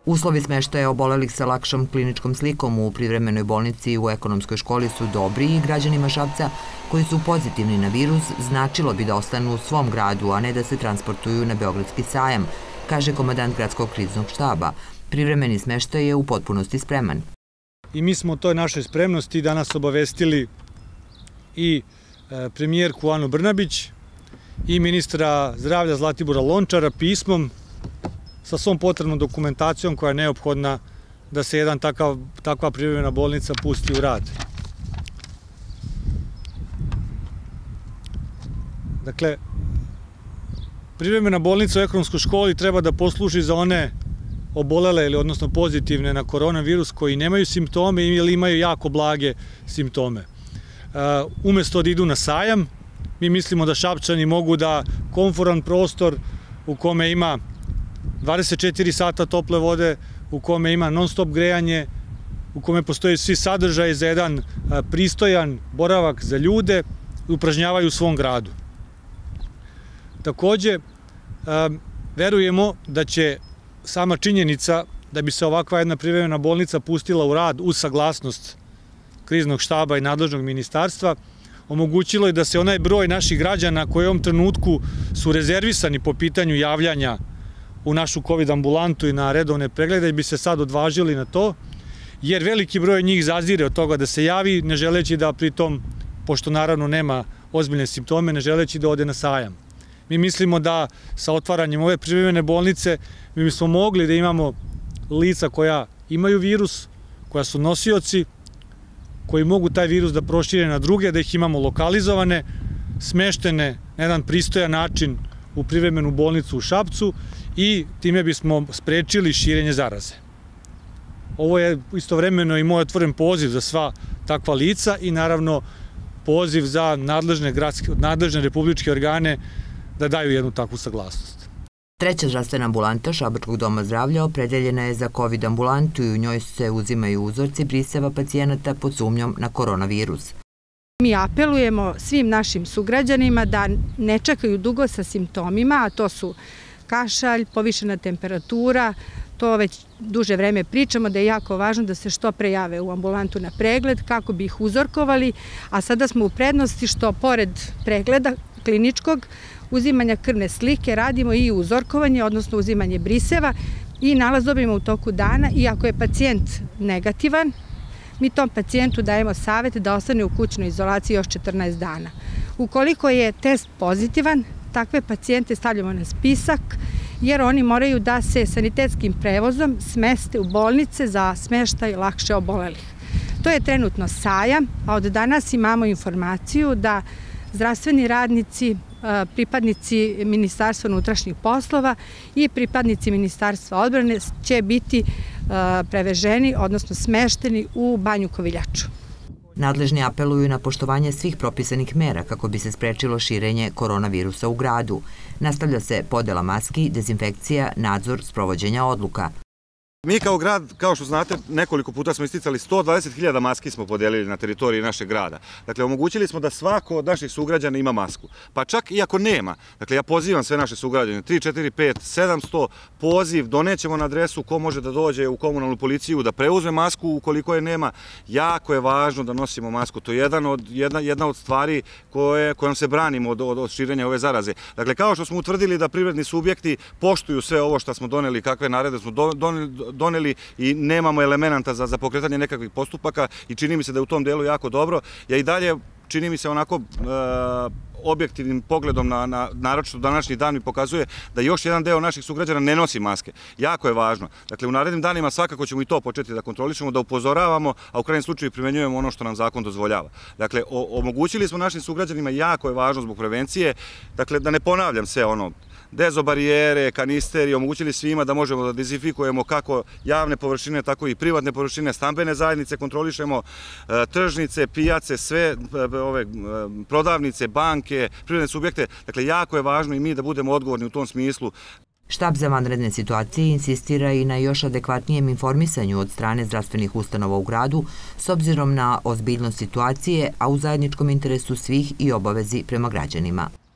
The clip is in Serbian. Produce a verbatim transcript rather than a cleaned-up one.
Uslovi smeštaja obolelih sa lakšom kliničkom slikom u privremenoj bolnici i u ekonomskoj školi su dobri i građanima Šapca koji su pozitivni na virus značilo bi da ostanu u svom gradu, a ne da se transportuju na Beogradski sajam, kaže komandant gradskog kriznog štaba. Privremeni smeštaj je u potpunosti spreman. I mi smo o toj našoj spremnosti danas obavestili i premijerku Anu Brnabić i ministra zdravlja Zlatibora Lončara pismom sa svom potrebnom dokumentacijom koja je neophodna da se jedan takav, takva privremena bolnica pusti u rad. Dakle, privremena bolnica u ekonomskoj školi treba da posluži za one obolele ili odnosno pozitivne na koronavirus koji nemaju simptome ili imaju jako blage simptome. Umesto da idu na sajam, mi mislimo da Šapčani mogu da komforan prostor u kome ima dvadeset četiri sata tople vode, u kome ima non stop grejanje, u kome postoje svi sadržaji za jedan pristojan boravak za ljude, upražnjavaju u svom gradu. Takođe, verujemo da će sama činjenica da bi se ovakva jedna privremena bolnica pustila u rad uz saglasnost kriznog štaba i nadležnog ministarstva, omogućilo je da se onaj broj naših građana koji u ovom trenutku su rezervisani po pitanju javljanja u našu COVID ambulantu i na redovne preglede bi se sad odvažili na to, jer veliki broj njih zazire od toga da se javi, ne želeći da pritom, pošto naravno nema ozbiljne simptome, ne želeći da ode na sajam. Mi mislimo da sa otvaranjem ove privremene bolnice mi bismo mogli da imamo lica koja imaju virus, koja su nosioci, koji mogu taj virus da prošire na druge, da ih imamo lokalizovane, smeštene na jedan pristojan način u privremenu bolnicu u Šapcu i time bismo sprečili širenje zaraze. Ovo je istovremeno i moj otvoren poziv za sva takva lica i naravno poziv za nadležne, gradske, nadležne republičke organe da daju jednu takvu saglasnost. Treća zdravstvena ambulanta Šabačkog doma zdravlja opredeljena je za COVID ambulantu i u njoj se uzimaju uzorci briseva pacijenata pod sumnjom na koronavirus. Mi apelujemo svim našim sugrađanima da ne čekaju dugo sa simptomima, a to su kašalj, povišena temperatura, to već duže vreme pričamo da je jako važno da se što pre jave u ambulantu na pregled kako bi ih uzorkovali, a sada smo u prednosti što pored pregleda kliničkog uzimanja krvne slike radimo i uzorkovanje, odnosno uzimanje briseva i nalaz dobijemo u toku dana i ako je pacijent negativan, mi tom pacijentu dajemo savjet da ostane u kućnoj izolaciji još četrnaest dana. Ukoliko je test pozitivan, takve pacijente stavljamo na spisak jer oni moraju da se sanitetskim prevozom smeste u bolnice za smeštaj lakše obolelih. To je trenutno sajam, a od danas imamo informaciju da zdravstveni radnici, pripadnici Ministarstva unutrašnjih poslova i pripadnici Ministarstva odbrane će biti preveženi, odnosno smešteni u Banju Koviljaču. Nadležni apeluju na poštovanje svih propisanih mera kako bi se sprečilo širenje koronavirusa u gradu. Nastavlja se podela maski, dezinfekcija, nadzor sprovođenja odluka. Mi kao grad, kao što znate, nekoliko puta smo isticali sto dvadeset hiljada maski smo podelili na teritoriji našeg grada. Dakle, omogućili smo da svako od naših sugrađana ima masku. Pa čak i ako nema, dakle, ja pozivam sve naše sugrađane, tri, četiri, pet, sedamsto, poziv, donećemo na adresu ko može da dođe u komunalnu policiju, da preuzme masku ukoliko je nema. Jako je važno da nosimo masku. To je jedan od, jedna, jedna od stvari koje, kojom se branimo od, od, od širenja ove zaraze. Dakle, kao što smo utvrdili da privredni subjekti poštuju sve ovo što smo doneli, kakve narede smo doneli, doneli i nemamo elemenata za, za pokretanje nekakvih postupaka i čini mi se da je u tom delu jako dobro. Ja i dalje čini mi se onako e, objektivnim pogledom na, na naročito današnji dan mi pokazuje da još jedan deo naših sugrađana ne nosi maske. Jako je važno. Dakle, u narednim danima svakako ćemo i to početi da kontrolišemo, da upozoravamo, a u krajnjem slučaju primenjujemo ono što nam zakon dozvoljava. Dakle, o, omogućili smo našim sugrađanima, jako je važno zbog prevencije, dakle, da ne ponavljam sve ono, dezobarijere, kanisteri, omogućili svima da možemo da dezinfikujemo kako javne površine, tako i privatne površine, stambene zajednice, kontrolišemo tržnice, pijace, sve ove prodavnice, banke, privredne subjekte. Dakle, jako je važno i mi da budemo odgovorni u tom smislu. Štab za vanredne situacije insistira i na još adekvatnijem informisanju od strane zdravstvenih ustanova u gradu s obzirom na ozbiljnost situacije, a u zajedničkom interesu svih i obavezi prema građanima.